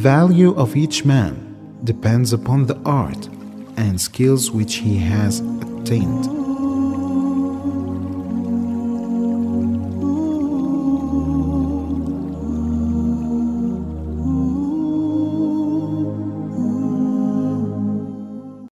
value of each man depends upon the art and skills which he has attained.